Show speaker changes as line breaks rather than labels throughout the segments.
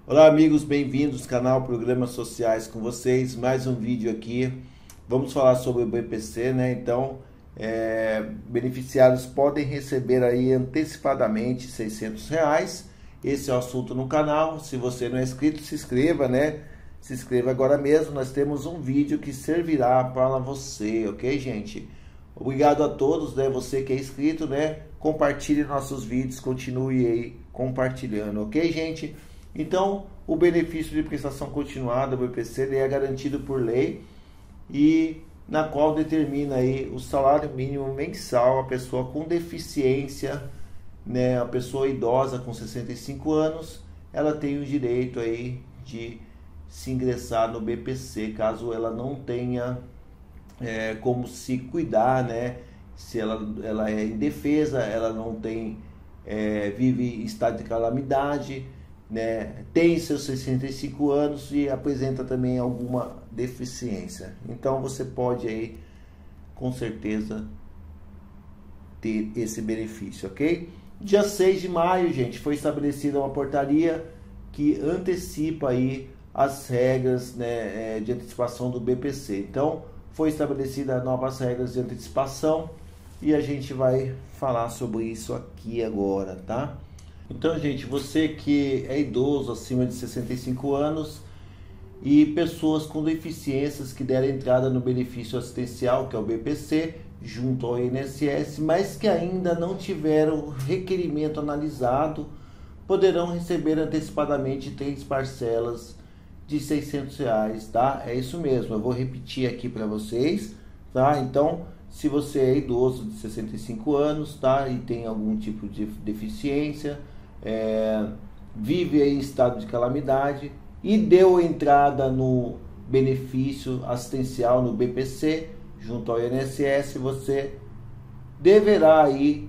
Olá amigos, bem-vindos ao canal Programas Sociais com vocês, mais um vídeo aqui. Vamos falar sobre o BPC, né? Então, beneficiários podem receber aí antecipadamente R$ 600. Esse é o assunto no canal. Se você não é inscrito, se inscreva, né? Se inscreva agora mesmo. Nós temos um vídeo que servirá para você, ok, gente? Obrigado a todos, né? Você que é inscrito, né? Compartilhe nossos vídeos, continue aí compartilhando, ok, gente? Então, o benefício de prestação continuada, o BPC, ele é garantido por lei e na qual determina aí o salário mínimo mensal. A pessoa com deficiência, né, a pessoa idosa com 65 anos, ela tem o direito aí de se ingressar no BPC, caso ela não tenha como se cuidar, né? Se ela é indefesa, ela não tem, vive em estado de calamidade, né, tem seus 65 anos e apresenta também alguma deficiência. Então você pode aí com certeza ter esse benefício, ok? Dia 6 de maio, gente, foi estabelecida uma portaria que antecipa aí as regras, né, de antecipação do BPC. Então foi estabelecida novas regras de antecipação e a gente vai falar sobre isso aqui agora, tá? Então, gente, você que é idoso acima de 65 anos e pessoas com deficiências que deram entrada no benefício assistencial, que é o BPC, junto ao INSS, mas que ainda não tiveram requerimento analisado, poderão receber antecipadamente 3 parcelas de R$ 600, tá? É isso mesmo, eu vou repetir aqui para vocês, tá? Então, se você é idoso de 65 anos, tá? E tem algum tipo de deficiência, vive em estado de calamidade e deu entrada no benefício assistencial, no BPC, junto ao INSS, você deverá aí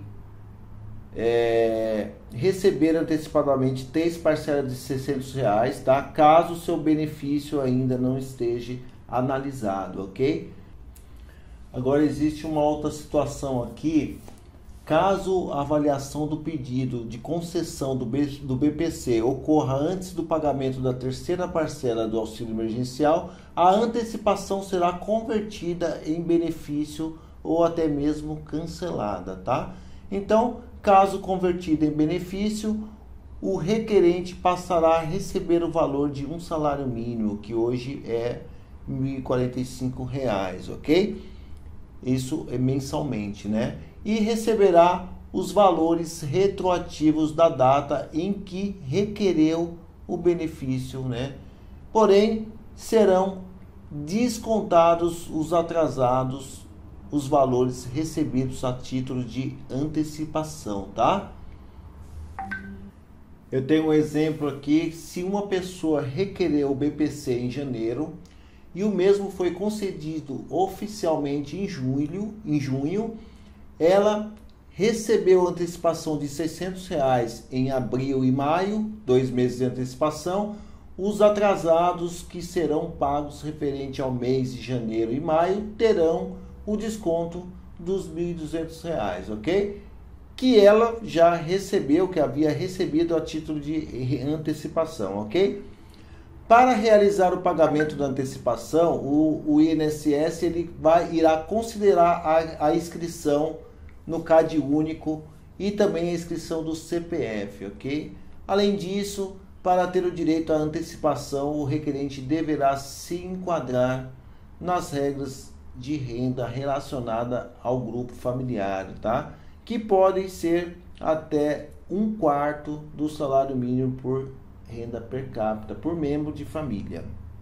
receber antecipadamente 3 parcelas de R$ 600, tá? Caso o seu benefício ainda não esteja analisado, ok? Agora existe uma outra situação aqui. Caso a avaliação do pedido de concessão do BPC ocorra antes do pagamento da terceira parcela do auxílio emergencial, a antecipação será convertida em benefício ou até mesmo cancelada, tá? Então, caso convertida em benefício, o requerente passará a receber o valor de um salário mínimo, que hoje é R$ 1.045, ok? Isso é mensalmente, né? E receberá os valores retroativos da data em que requereu o benefício, né? Porém, serão descontados os atrasados, os valores recebidos a título de antecipação, tá? Eu tenho um exemplo aqui. Se uma pessoa requereu o BPC em janeiro e o mesmo foi concedido oficialmente em junho, ela recebeu antecipação de R$ 600 em abril e maio, 2 meses de antecipação. Os atrasados que serão pagos referente ao mês de janeiro e maio terão o desconto dos R$ 1.200, ok? Que ela já recebeu, que havia recebido a título de antecipação, ok? Para realizar o pagamento da antecipação, o INSS irá considerar a inscrição no CAD único e também a inscrição do CPF, ok? Além disso, para ter o direito à antecipação, o requerente deverá se enquadrar nas regras de renda relacionada ao grupo familiar, tá? Que podem ser até 1/4 do salário mínimo por renda per capita, por membro de família.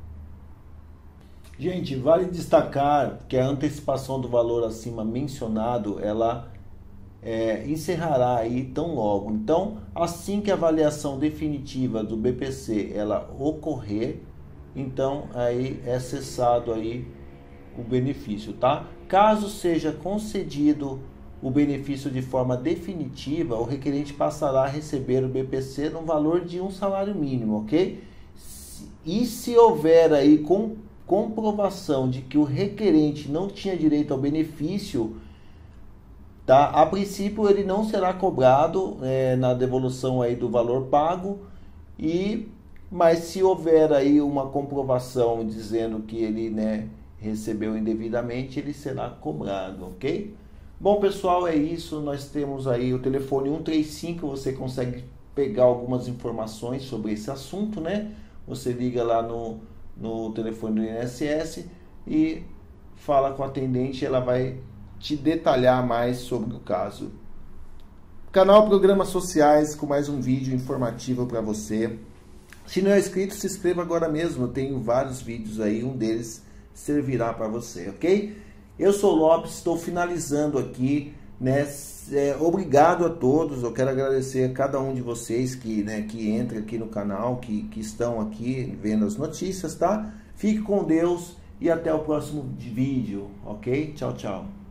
Gente, vale destacar que a antecipação do valor acima mencionado, ela encerrará aí tão logo. Então, assim que a avaliação definitiva do BPC ela ocorrer, então aí é cessado aí o benefício, tá? Caso seja concedido o benefício de forma definitiva, o requerente passará a receber o BPC no valor de um salário mínimo, ok? E se houver aí comprovação de que o requerente não tinha direito ao benefício, tá? A princípio ele não será cobrado na devolução aí do valor pago e mas se houver aí uma comprovação dizendo que ele, né, recebeu indevidamente, ele será cobrado, ok? Bom, pessoal, é isso. Nós temos aí o telefone 135, você consegue pegar algumas informações sobre esse assunto, né? Você liga lá no telefone do INSS e fala com a atendente, ela vai te detalhar mais sobre o caso. Canal Programas Sociais, com mais um vídeo informativo para você. Se não é inscrito, se inscreva agora mesmo. Eu tenho vários vídeos aí, um deles servirá para você, ok? Eu sou o Lopes, estou finalizando aqui, né? Obrigado a todos. Eu quero agradecer a cada um de vocês que, né, que entra aqui no canal, que estão aqui vendo as notícias, tá? Fique com Deus e até o próximo vídeo, ok? Tchau, tchau.